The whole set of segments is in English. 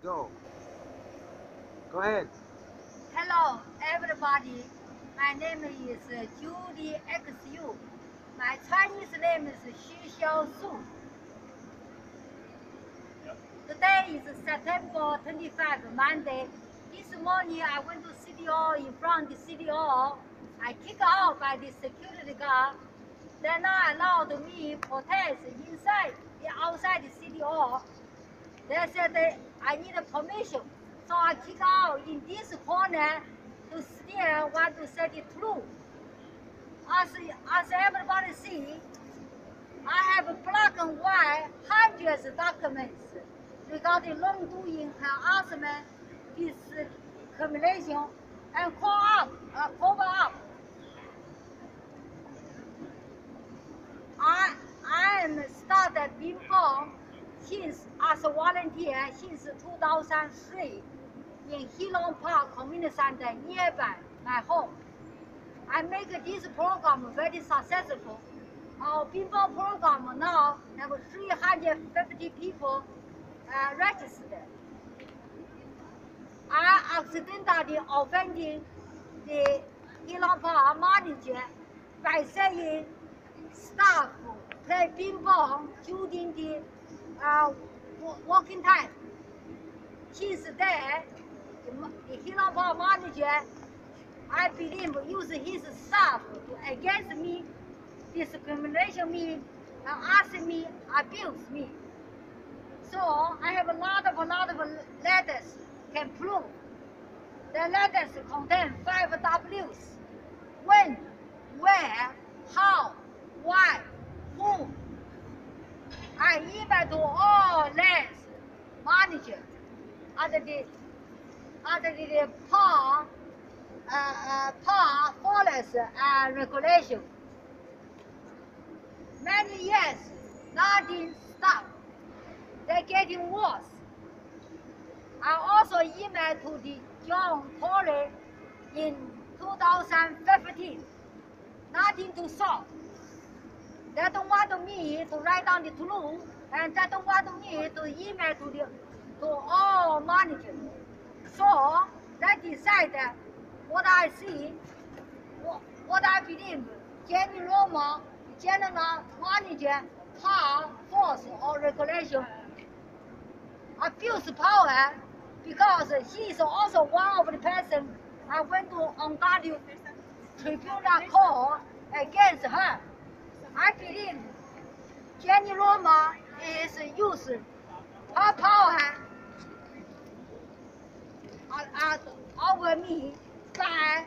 Go. Go ahead. Hello, everybody. My name is Judy XU. My Chinese name is Xu Xiaosu. Today is September 25, Monday. This morning I went to City Hall. In front of City Hall, I kicked out by the security guard. They're not allowed me protest outside the City Hall. They said I need a permission. So I kick out in this corner to still want to say the truth. As everybody see, I have black and white hundreds of documents regarding wrongdoing, harassment, discrimination, and cover up. I am started being born since as a volunteer since 2003 in Heilong Park Community Center nearby my home. I make this program very successful. Our people program now have 350 people registered. I accidentally offended the Heilong Park manager by saying staff play ping pong during the working time. Since then, the Heilong Park manager, I believe, used his staff against me, discrimination me, and ask me, abuse me. So I have a lot of letters can prove. The letters contain 5 W's: when, where, how, why, who. I email to all lands manager under the PAR forest regulation. Many years, nothing stopped. They're getting worse. I also emailed to the John Tory in 2015. Nothing to solve. They don't want me to write down the truth, and they don't want me to email to all managers. So they decided what I see, what I believe. Jenny Roma, general manager, power, force, or regulation, abuse power because she is also one of the person I went to Ontario Tribunal Court against her. I believe Jenny Roma is using her power over me by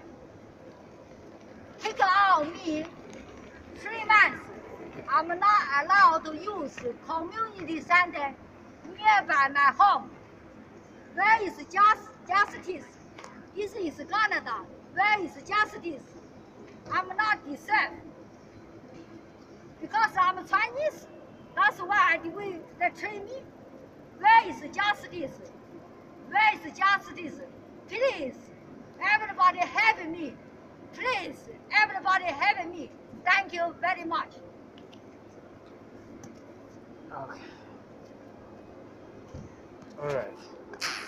kick out me 3 months. I'm not allowed to use community center nearby my home. Where is justice? This is Canada. Where is justice? I'm not deserved. Because I'm Chinese, that's why they treat me. Where is justice? Where is justice? Please, everybody help me. Please, everybody help me. Thank you very much. Okay. All right.